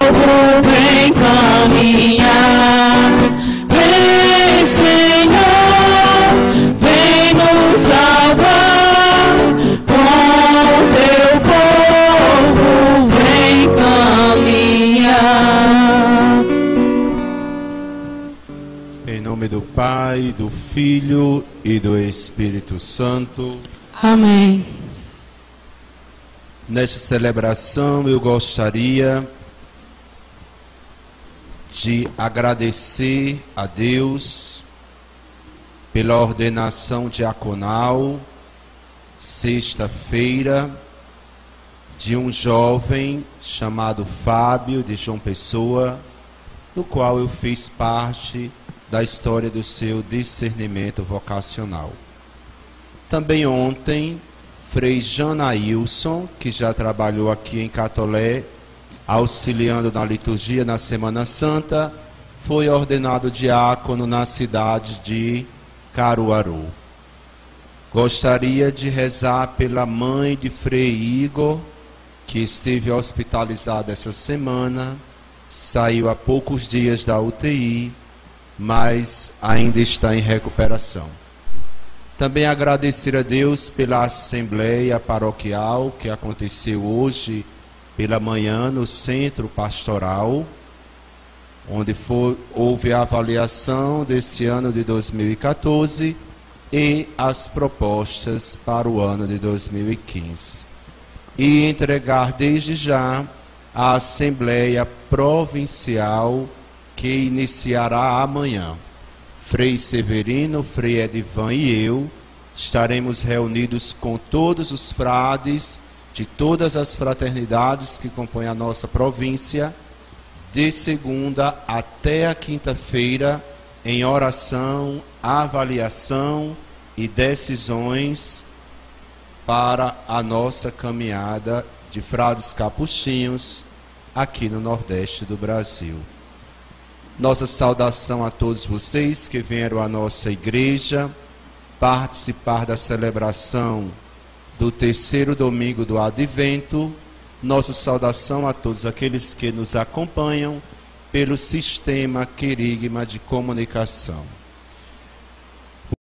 povo vem caminhar. Vem, Senhor, vem nos salvar. Com teu povo vem caminhar. Em nome do Pai, do Filho e do Espírito Santo. Amém. Nesta celebração eu gostaria de agradecer a Deus pela ordenação diaconal, sexta-feira, de um jovem chamado Fábio, de João Pessoa, do qual eu fiz parte da história do seu discernimento vocacional. Também ontem, Frei Janailson, que já trabalhou aqui em Catolé, auxiliando na liturgia na Semana Santa, foi ordenado diácono na cidade de Caruaru. Gostaria de rezar pela mãe de Frei Igor, que esteve hospitalizada essa semana, saiu há poucos dias da UTI, mas ainda está em recuperação. Também agradecer a Deus pela assembleia paroquial que aconteceu hoje pela manhã no centro pastoral, onde houve a avaliação desse ano de 2014 e as propostas para o ano de 2015. E entregar desde já a assembleia provincial que iniciará amanhã. Frei Severino, Frei Edivan e eu estaremos reunidos com todos os frades de todas as fraternidades que compõem a nossa província, de segunda até a quinta-feira, em oração, avaliação e decisões para a nossa caminhada de frades capuchinhos aqui no Nordeste do Brasil. Nossa saudação a todos vocês que vieram à nossa igreja participar da celebração do terceiro domingo do Advento. Nossa saudação a todos aqueles que nos acompanham pelo sistema Querigma de comunicação.